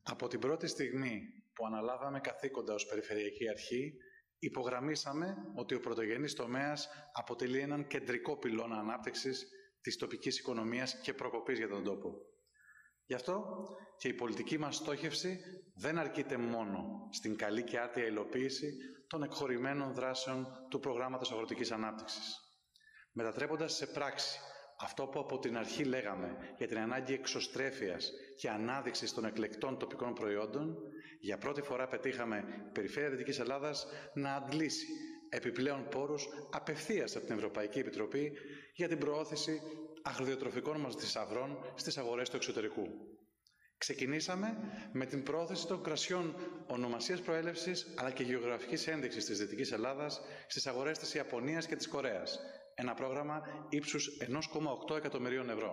Από την πρώτη στιγμή που αναλάβαμε καθήκοντα ως Περιφερειακή Αρχή, υπογραμμίσαμε ότι ο πρωτογενής τομέας αποτελεί έναν κεντρικό πυλώνα ανάπτυξης της τοπικής οικονομίας και προκοπής για τον τόπο. Γι' αυτό και η πολιτική μας στόχευση δεν αρκείται μόνο στην καλή και άρτια υλοποίηση των εκχωρημένων δράσεων του Προγράμματος Αγροτικής Ανάπτυξης. Μετατρέποντας σε πράξη αυτό που από την αρχή λέγαμε για την ανάγκη εξωστρέφειας και ανάδειξης των εκλεκτών τοπικών προϊόντων, για πρώτη φορά πετύχαμε η Περιφέρεια Δυτικής Ελλάδας να αντλήσει επιπλέον πόρους απευθείας από την Ευρωπαϊκή Επιτροπή για την προώθηση αγροδιατροφικών μας θησαυρών στις αγορές του εξωτερικού. Ξεκινήσαμε με την πρόθεση των κρασιών ονομασίας προέλευσης αλλά και γεωγραφικής ένδειξης της Δυτικής Ελλάδας στις αγορές της Ιαπωνίας και της Κορέας. Ένα πρόγραμμα ύψους 1,8 εκατομμυρίων ευρώ.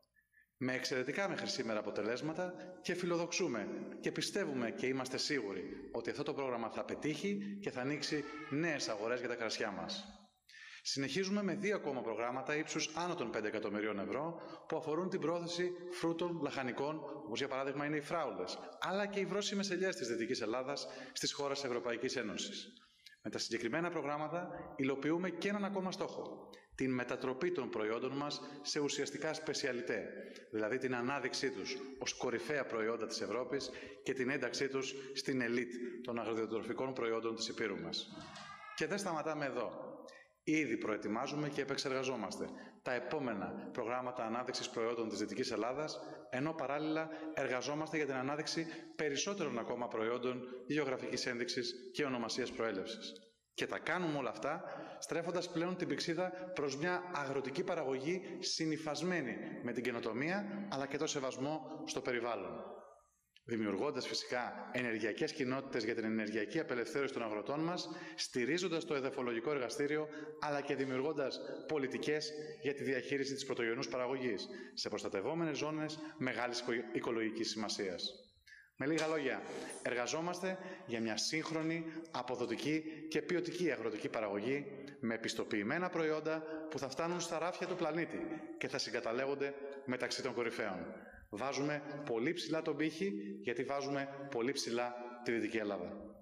Με εξαιρετικά μέχρι σήμερα αποτελέσματα και φιλοδοξούμε και πιστεύουμε και είμαστε σίγουροι ότι αυτό το πρόγραμμα θα πετύχει και θα ανοίξει νέες αγορές για τα κρασιά μας. Συνεχίζουμε με 2 ακόμα προγράμματα ύψους άνω των 5 εκατομμυρίων ευρώ που αφορούν την πρόθεση φρούτων, λαχανικών, όπως για παράδειγμα είναι οι φράουλες, αλλά και οι βρώσιμες ελιές της Δυτικής Ελλάδας στις χώρες της Ευρωπαϊκής Ένωσης. Με τα συγκεκριμένα προγράμματα υλοποιούμε και έναν ακόμα στόχο, την μετατροπή των προϊόντων μας σε ουσιαστικά σπεσιαλιτέ, δηλαδή την ανάδειξή τους ως κορυφαία προϊόντα της Ευρώπης και την ένταξή τους στην ελίτ των αγροδιατροφικών προϊόντων της Υπήρου μας. Και δεν σταματάμε εδώ. Ήδη προετοιμάζουμε και επεξεργαζόμαστε τα επόμενα προγράμματα ανάδειξης προϊόντων της Δυτικής Ελλάδας, ενώ παράλληλα εργαζόμαστε για την ανάδειξη περισσότερων ακόμα προϊόντων γεωγραφικής ένδειξης και ονομασίας προέλευσης. Και τα κάνουμε όλα αυτά στρέφοντας πλέον την πυξίδα προς μια αγροτική παραγωγή συνυφασμένη με την καινοτομία αλλά και το σεβασμό στο περιβάλλον. Δημιουργώντας φυσικά ενεργειακές κοινότητες για την ενεργειακή απελευθέρωση των αγροτών μας, στηρίζοντας το εδαφολογικό εργαστήριο, αλλά και δημιουργώντας πολιτικές για τη διαχείριση της πρωτογενούς παραγωγής σε προστατευόμενες ζώνες μεγάλης οικολογικής σημασίας. Με λίγα λόγια, εργαζόμαστε για μια σύγχρονη, αποδοτική και ποιοτική αγροτική παραγωγή με επιστοποιημένα προϊόντα που θα φτάνουν στα ράφια του πλανήτη και θα συγκαταλέγονται μεταξύ των κορυφαίων. Βάζουμε πολύ ψηλά τον πύχη γιατί βάζουμε πολύ ψηλά τη Δυτική Ελλάδα.